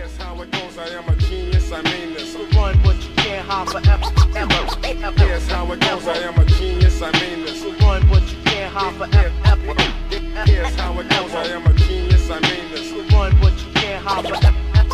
Here's how it goes, I am a genius, I mean this. Run, but you can't hide forever. Here's how it goes, I am a genius, I mean this. Run, but you can't hide forever. Here's how it goes, I am a genius, I mean this. Run, but you can't hide forever.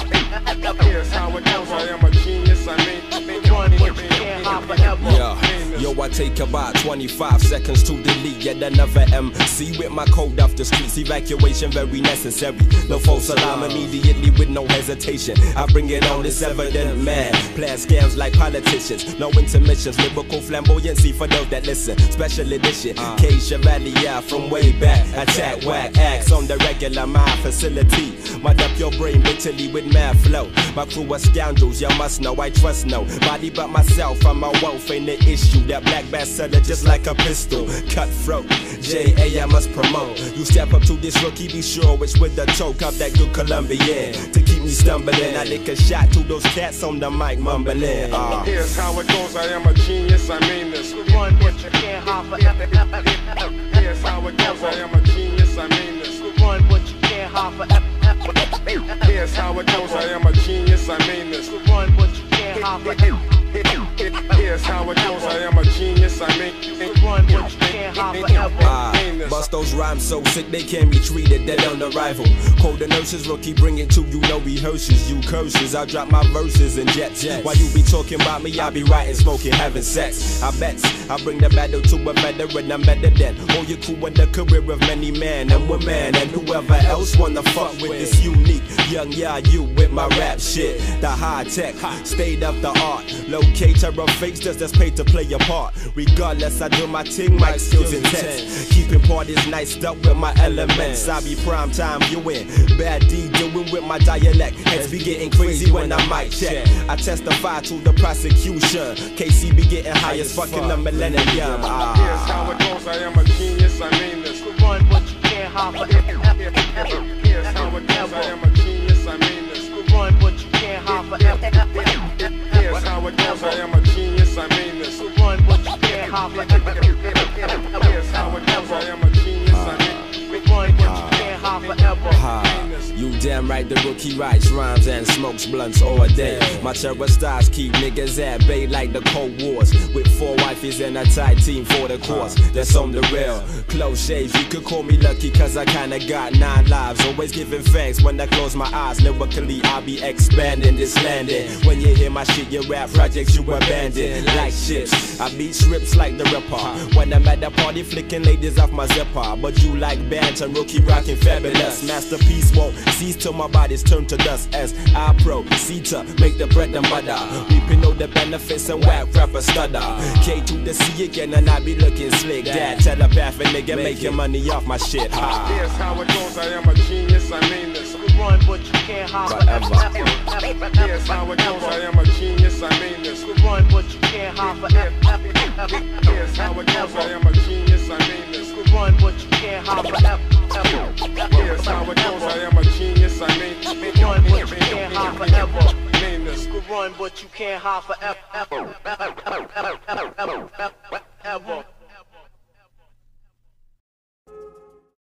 Here's how it goes, I am a genius, I mean. Run, but you can't hide forever. Yo, I take about 25 seconds to delete yet another MC with my code off the streets. Evacuation very necessary. No false alarm immediately with no hesitation. I bring it on, it's evident, man. Playing scams like politicians, no intermissions. Lyrical flamboyancy for those that listen. Special edition, K Chevalier from way back. Attack, whack, acts on the regular, my facility. Mud up your brain literally with mad flow. My crew are scoundrels, you must know, I trust nobody but myself. I'm my wealth ain't the issue. That black bestseller just like a pistol. Cutthroat, J.A. I must promote. You step up to this rookie, be sure it's with the choke of that good Colombian. To keep me stumbling, I lick a shot to those cats on the mic mumbling. Here's how it goes, I am a genius, I mean this. Run, but you can't hide forever. Here's how it goes, I am a genius, I mean this. Run, but you can't hide forever. Here's how it goes, I am a genius, I mean this. Run, but you can't hide forever. Here's how it goes, I am a genius, I mean. Run, but you can't hide forever. Bust those rhymes so sick they can't be treated, dead on arrival. Call the nurses, rookie, bring it to you, no rehearsals, you curses. I drop my verses in jets. While you be talking about me, I be writing, smoking, having sex. I bet I bring the battle to a veteran, I'm better than all your crew in the career of many men and women. And whoever else wanna fuck with this unique young you with my rap shit. The high tech, state of the art. Locator of fakes that's paid to play a part. Regardless, I do my thing, mic skills intense. Keeping parties niced up with my elements. I be prime time viewing, bad D doing with my dialect. Heads be getting crazy when I mic check. I testify to the prosecution. KC be getting high as fucking the millennium. Here's how it goes, I am a genius, I mean this. Run, but you can't hide forever. Here's how it goes, I am a genius, I mean this. Run, but you can't hide forever. Here's how it goes, I am a genius, I mean this. Run, but you can't hide forever. Here's how it goes, I am a genius, I mean. Run, but you can't hide forever. You damn right, the rookie writes rhymes and smokes blunts all day. My terror stars keep niggas at bay like the Cold Wars. With 4 wifeys and a tight team for the course. That's on the real. Close shaves, you could call me lucky cause I kinda got 9 lives. Always giving thanks when I close my eyes. Lyrically, I'll be expanding this landing. When you hear my shit, your rap projects you abandon. Like ships, I beat strips like the Ripper. When I'm at the party, flicking ladies off my zipper. But you like banter, rookie rocking fabulous. Masterpiece won't cease till my body's turned to dust as I proceed to make the bread and butter. Reaping all the benefits and whack rapper stutter. K to the C again and I be looking slick. Dad, telepathic nigga making money off my shit. Here's how it goes, I am a genius, I mean this. Run, but you can't hide forever. Here's how it goes, I am a genius, I mean this. Run, but you can't hide forever. Here's how it goes, I am a genius, I mean this. Run, but you can't hide forever. Here's how it goes, I am a genius, I mean. Run, but you can't hide forever. Mean this. Run, but you can't hide forever.